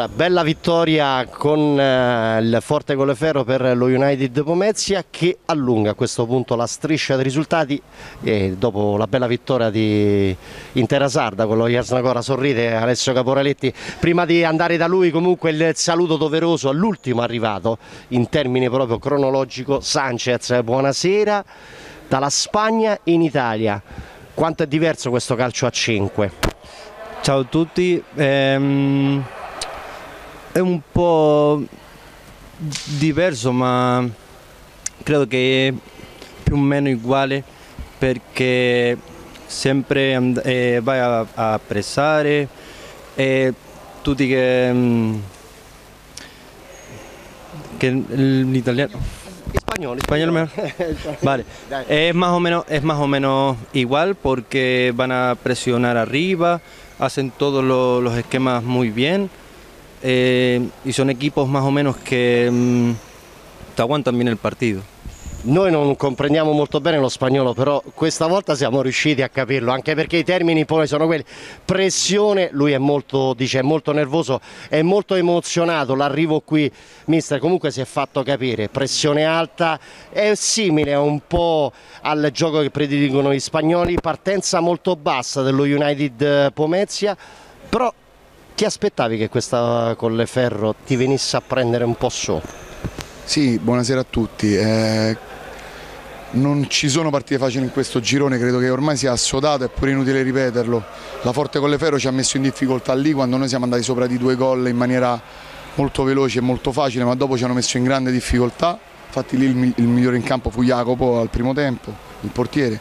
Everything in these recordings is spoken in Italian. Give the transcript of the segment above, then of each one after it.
Bella vittoria con il Forte Colleferro per lo United Pomezia, che allunga a questo punto la striscia dei risultati dopo la bella vittoria di Intera Sarda con lo Jasnagora. Sorride Alessio Caporaletti. Prima di andare da lui, comunque il saluto doveroso all'ultimo arrivato in termini proprio cronologico, Sanchez. Buonasera dalla Spagna in Italia. Quanto è diverso questo calcio a 5? Ciao a tutti. È un po' diverso, ma credo che è più o meno uguale, perché sempre vai a pressare e tutti che l'italiano español vale, es más o menos igual, porque van a presionar arriba, hacen todos los esquemas muy bien, y son equipos más o menos que te aguantan bien el partido. Noi non comprendiamo molto bene lo spagnolo, però questa volta siamo riusciti a capirlo, anche perché i termini poi sono quelli: pressione, lui è molto, dice, è molto nervoso, è molto emozionato, l'arrivo qui, mister, comunque si è fatto capire, pressione alta, è simile un po' al gioco che prediligono gli spagnoli, partenza molto bassa dello United Pomezia, però ti aspettavi che questa Colleferro ti venisse a prendere un po' su? Sì, buonasera a tutti. Non ci sono partite facili in questo girone, credo che ormai sia assodato, è pure inutile ripeterlo. La Forte Colleferro ci ha messo in difficoltà lì quando noi siamo andati sopra di 2 gol in maniera molto veloce e molto facile, ma dopo ci hanno messo in grande difficoltà. Infatti lì il migliore in campo fu Jacopo al primo tempo, il portiere.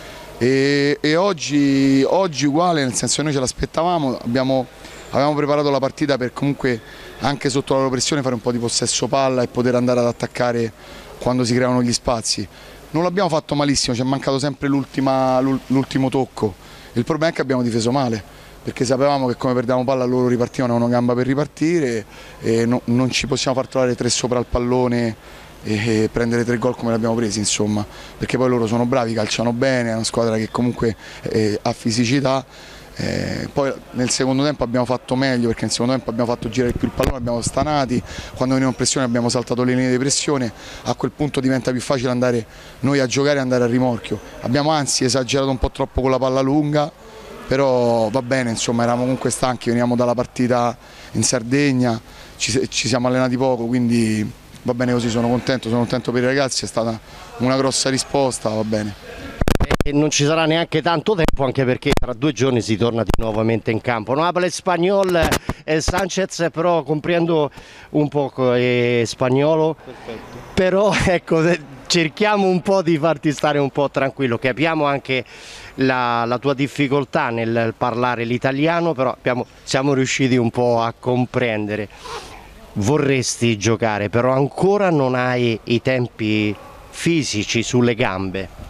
E oggi uguale, nel senso che noi ce l'aspettavamo, avevamo preparato la partita per comunque anche sotto la loro pressione fare un po' di possesso palla e poter andare ad attaccare quando si creano gli spazi. Non l'abbiamo fatto malissimo, ci è mancato sempre l'ultimo tocco. Il problema è che abbiamo difeso male, perché sapevamo che come perdevamo palla loro ripartivano una gamba per ripartire e non ci possiamo far trovare 3 sopra il pallone e prendere 3 gol come li abbiamo presi, insomma, perché poi loro sono bravi, calciano bene, è una squadra che comunque ha fisicità. Poi nel secondo tempo abbiamo fatto meglio, perché nel secondo tempo abbiamo fatto girare più il pallone, abbiamo stanati, quando venivamo in pressione abbiamo saltato le linee di pressione, a quel punto diventa più facile andare noi a giocare e andare a rimorchio. Abbiamo anzi esagerato un po' troppo con la palla lunga, però va bene, insomma, eravamo comunque stanchi, venivamo dalla partita in Sardegna, ci siamo allenati poco, quindi va bene così, sono contento per i ragazzi, è stata una grossa risposta, va bene. E non ci sarà neanche tanto tempo, anche perché tra 2 giorni si torna di nuovamente in campo. No habla español, Sanchez, però comprendo un po' spagnolo. Perfetto. Però ecco, cerchiamo un po' di farti stare un po' tranquillo, capiamo anche la tua difficoltà nel parlare l'italiano, però siamo riusciti un po' a comprendere. Vorresti giocare, però ancora non hai i tempi fisici sulle gambe.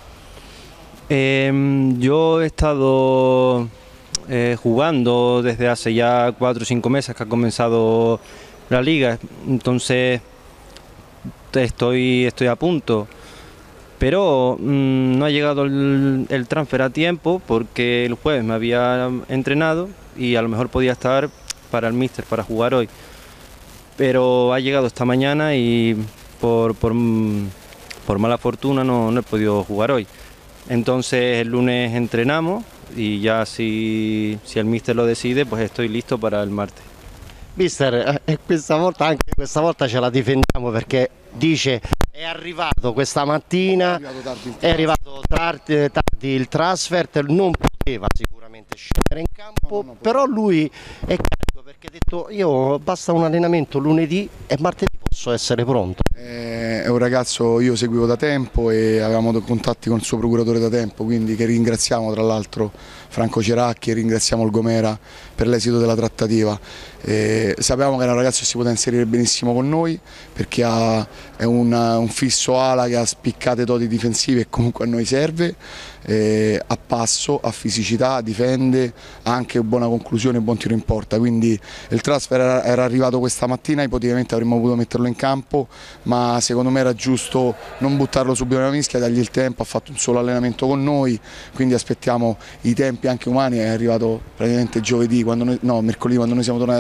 Yo he estado jugando desde hace ya 4 o 5 meses que ha comenzado la liga, entonces estoy a punto, pero no ha llegado el transfer a tiempo, porque el jueves me había entrenado y a lo mejor podía estar para el míster para jugar hoy, pero ha llegado esta mañana y por mala fortuna no he podido jugar hoy. Entonces el lunes entrenamos y ya si el mister lo decide, pues estoy listo para il martes. Mister, anche questa volta ce la difendiamo, perché dice è arrivato questa mattina, è arrivato tardi il transfer, non poteva sicuramente scendere in campo, però lui è carico, perché ha detto io basta un allenamento lunedì e martedì posso essere pronto. È un ragazzo, io seguivo da tempo e avevamo contatti con il suo procuratore da tempo, quindi che ringraziamo, tra l'altro Franco Ceracchi, e ringraziamo il Gomera per l'esito della trattativa. Sapevamo che era un ragazzo che si poteva inserire benissimo con noi, perché è un fisso ala che ha spiccate doti difensive e comunque a noi serve, a passo, a fisicità, difende, ha anche buona conclusione, buon tiro in porta, quindi il transfer era arrivato questa mattina, ipoteticamente avremmo potuto metterlo in campo, ma secondo me era giusto non buttarlo subito nella mischia, dargli il tempo, ha fatto un solo allenamento con noi, quindi aspettiamo i tempi anche umani. È arrivato praticamente mercoledì, quando noi siamo tornati dalla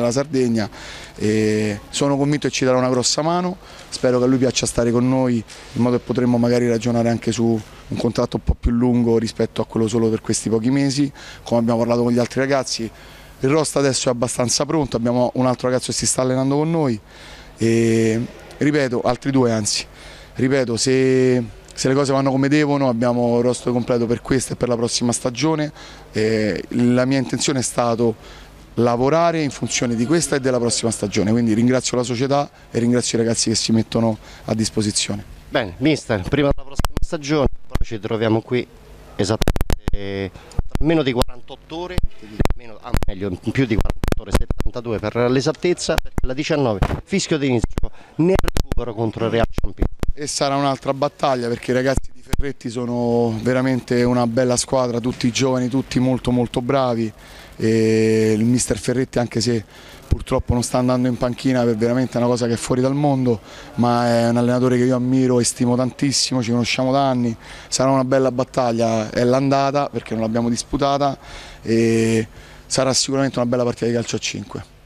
della Sardegna, e sono convinto che ci darà una grossa mano, spero che a lui piaccia stare con noi in modo che potremmo magari ragionare anche su un contratto un po' più lungo rispetto a quello solo per questi pochi mesi, come abbiamo parlato con gli altri ragazzi. Il roster adesso è abbastanza pronto, abbiamo un altro ragazzo che si sta allenando con noi e ripeto, altri due anzi, ripeto, se le cose vanno come devono abbiamo il roster completo per questa e per la prossima stagione. La mia intenzione è stato lavorare in funzione di questa e della prossima stagione, quindi ringrazio la società e ringrazio i ragazzi che si mettono a disposizione. Bene, mister, prima della prossima stagione, poi ci troviamo qui esattamente tra meno di 48 ore, meglio, in più di 48 ore, 72 per l'esattezza, perché la 19 fischio d'inizio nel recupero contro il Real Champion. E sarà un'altra battaglia perché i ragazzi di Ferretti sono veramente una bella squadra, tutti giovani, tutti molto molto bravi, e il mister Ferretti, anche se purtroppo non sta andando in panchina per veramente una cosa che è fuori dal mondo, ma è un allenatore che io ammiro e stimo tantissimo, ci conosciamo da anni, sarà una bella battaglia, è l'andata perché non l'abbiamo disputata e sarà sicuramente una bella partita di calcio a 5.